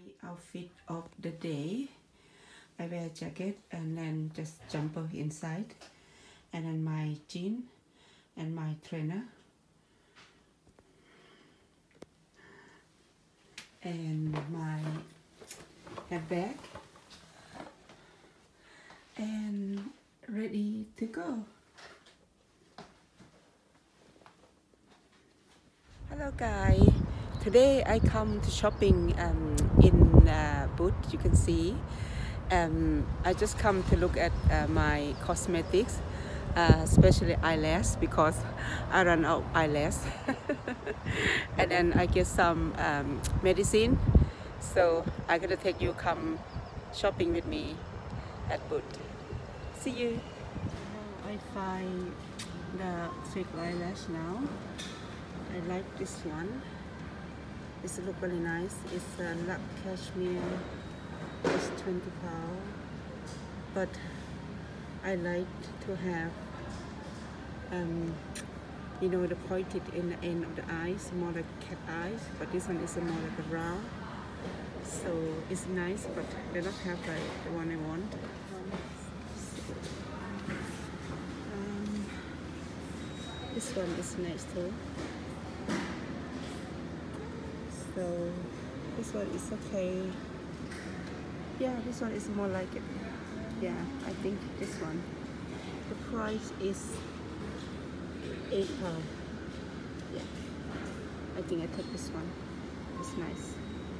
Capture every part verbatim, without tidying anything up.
outfit of the day. I wear a jacket and then just jumper inside, and then my jean and my trainer, and my handbag, and ready to go. Hello guys, today I come to shopping um, in uh, Boots. You can see um, I just come to look at uh, my cosmetics, uh, especially eyelash, because I run out eyelash. And then I get some um, medicine, so I'm gonna take you come shopping with me at Boots. See you. Now I find the fake eyelash now. I like this one. It's look really nice. It's a uh, cashmere. It's twenty pounds. But I like to have, um, you know, the pointed in the end of the eyes, more like cat eyes. But this one is more like a round. So it's nice, but they don't have like the one I want. Um, this one is nice too. So this one is okay. Yeah, this one is more like it. Yeah, I think this one. The price is eight pounds. Yeah, I think I took this one. It's nice.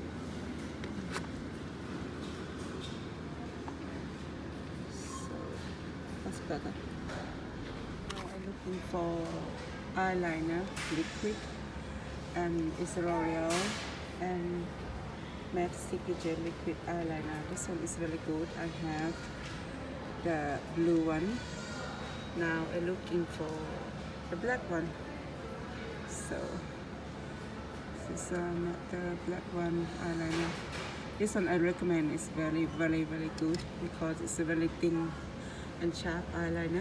So that's better. Now I'm looking for eyeliner, liquid. And it's L'Oreal and Matte Signature liquid eyeliner. This one is really good. I have the blue one. Now I'm looking for the black one. So this is uh, not the black one eyeliner. This one I recommend. Is very, very, very good because it's a very thin and sharp eyeliner.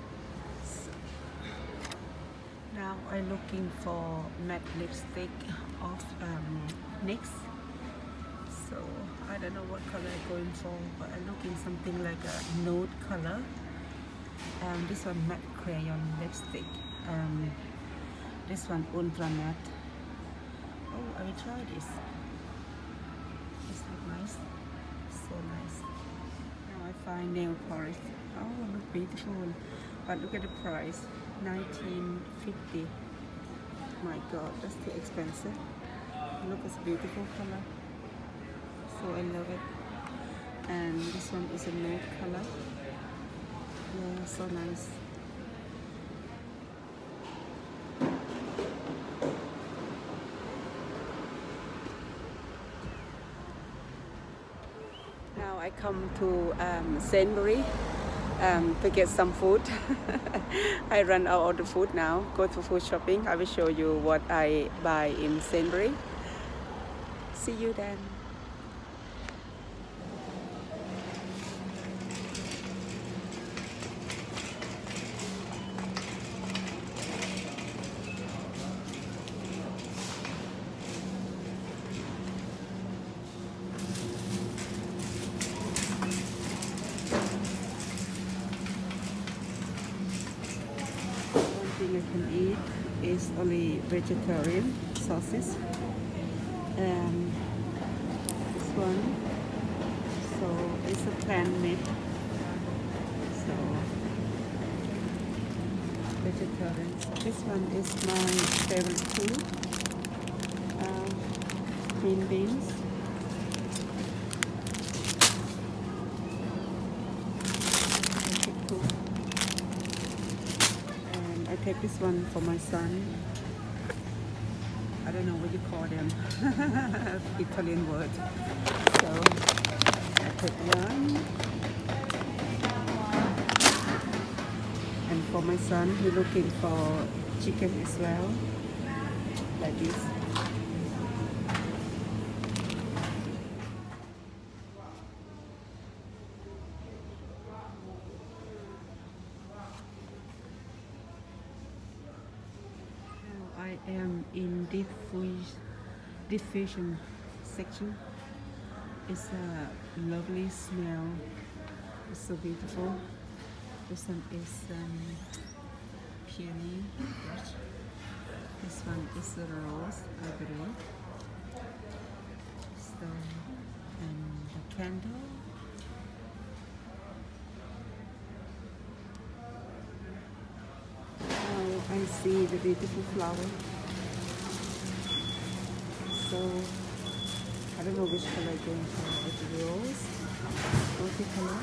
Now I'm looking for matte lipstick of um, NYX. So I don't know what color I'm going for, but I'm looking something like a nude color. Um, this one matte crayon lipstick. Um, this one ultra matte. Oh, I will try this. This looks nice. So nice. Now I find nail polish. Oh, look beautiful. But look at the price. nineteen fifty. My god, that's too expensive. Look, it's a beautiful color, so I love it. And this one is a nude color. Yeah, so nice. Now I come to um, Sainsbury's Um, to get some food. I run out of the food now. Go to food shopping. I will show you what I buy in Sainsbury's. See you then. I can eat is only vegetarian sausage, and this one, so it's a plant meat, so vegetarian. So this one is my favorite food, um, green beans. I take this one for my son. I don't know what you call them. Italian word. So I take one. And for my son, he's looking for chicken as well. Like this. I am in diffusion section. It's a lovely smell. It's so beautiful. This one is um, peony. This one is a rose, I believe. So, and the candle. Oh, I see the beautiful flower. So, I don't know which color I'm going for. Is it rose? Multicolor?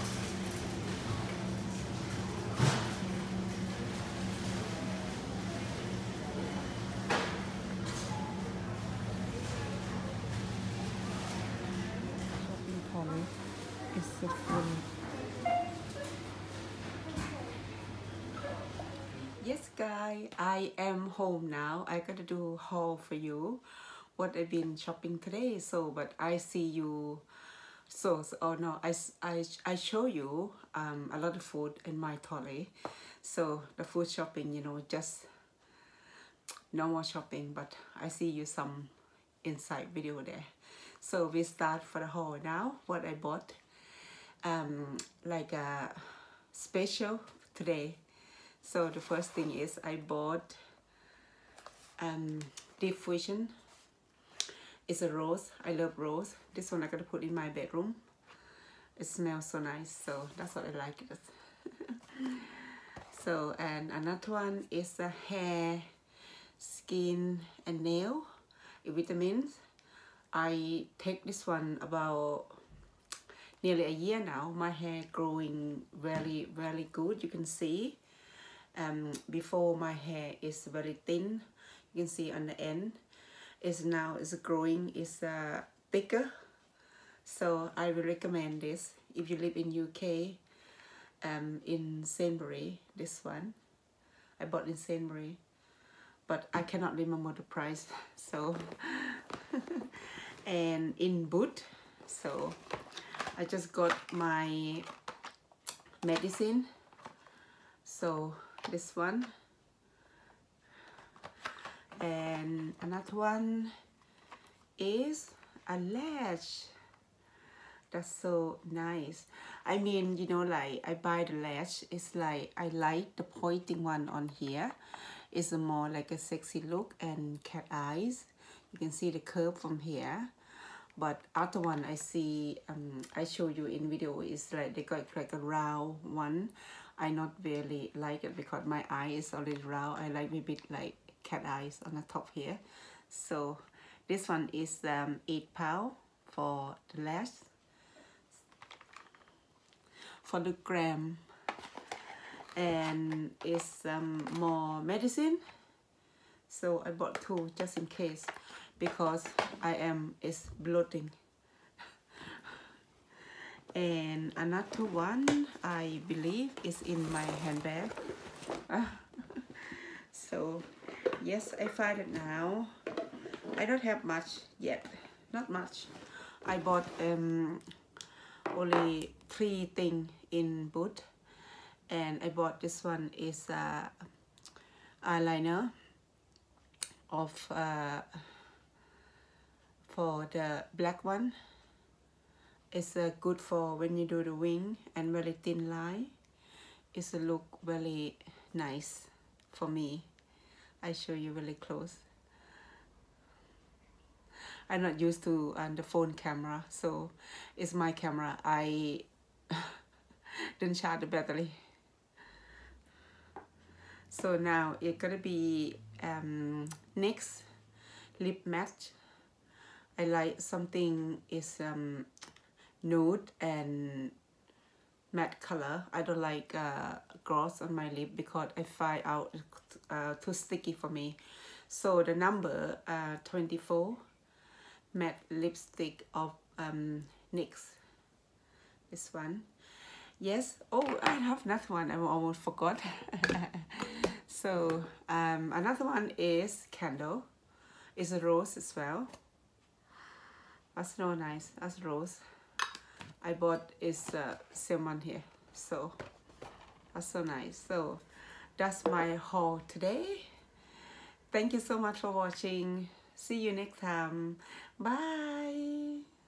Shopping trolley is so full. Yes, guys, I am home now. I gotta do haul for you. What I've been shopping today. So, but I see you. So, so oh no, I, I, I show you um, a lot of food in my trolley. So the food shopping, you know, just no more shopping. But I see you some inside video there. So we start for the haul now. What I bought, um, like a special today. So the first thing is I bought um, deep fusion. It's a rose. I love rose. This one I gotta put in my bedroom. It smells so nice, so that's what I like it. So, and another one is a hair, skin and nail vitamins. I take this one about nearly a year now. My hair growing really really good. You can see um, before my hair is very thin. You can see on the end is now is growing, is uh, thicker. So I will recommend this if you live in U K, um, in Sainsbury. This one I bought in Sainsbury, but I cannot remember the price. So and in Boot. So I just got my medicine. So this one. And another one is a lash. That's so nice. I mean, you know, like I buy the lash. It's like I like the pointing one on here. It's a more like a sexy look and cat eyes. You can see the curve from here. But other one I see, um, I show you in video is like they got like a round one. I not really like it because my eye is already round. I like a bit like cat eyes on the top here. So this one is um, eight pound for the lash. For the gram, and it's um, more medicine. So I bought two just in case because I am is bloating. And another one I believe is in my handbag. So yes, I find it now. I don't have much yet, not much. I bought um, only three things in Boot, and I bought this one is uh, eyeliner of uh, for the black one. It's uh, good for when you do the wing and very thin line. It's a look very nice for me. I show you really close. I'm not used to uh, the phone camera, so it's my camera. I didn't charge the battery. So now it's gonna be um, next lip matte. I like something is um, nude and matte color. I don't like uh, gloss on my lip because I find out uh, too sticky for me. So the number uh, twenty-four matte lipstick of um, NYX. This one. Yes. Oh, I have another one. I almost forgot. So um, another one is candle. It's a rose as well. That's so nice. That's rose. I bought is uh, same one here. So that's so nice. So that's my haul today. Thank you so much for watching. See you next time. Bye.